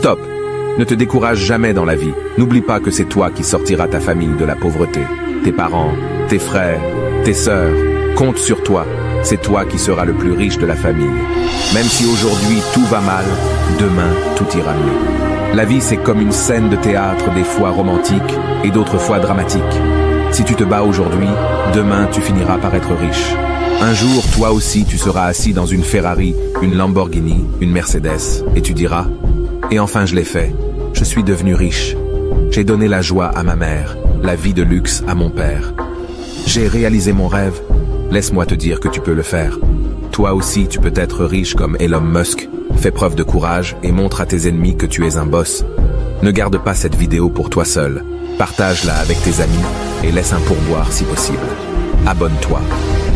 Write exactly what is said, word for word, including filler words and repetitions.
Stop! Ne te décourage jamais dans la vie. N'oublie pas que c'est toi qui sortiras ta famille de la pauvreté. Tes parents, tes frères, tes sœurs, compte sur toi. C'est toi qui seras le plus riche de la famille. Même si aujourd'hui tout va mal, demain tout ira mieux. La vie c'est comme une scène de théâtre, des fois romantique et d'autres fois dramatique. Si tu te bats aujourd'hui, demain tu finiras par être riche. Un jour, toi aussi tu seras assis dans une Ferrari, une Lamborghini, une Mercedes, et tu diras: et enfin je l'ai fait, je suis devenu riche. J'ai donné la joie à ma mère, la vie de luxe à mon père. J'ai réalisé mon rêve. Laisse-moi te dire que tu peux le faire. Toi aussi tu peux être riche comme Elon Musk. Fais preuve de courage et montre à tes ennemis que tu es un boss. Ne garde pas cette vidéo pour toi seul. Partage-la avec tes amis et laisse un pourboire si possible. Abonne-toi.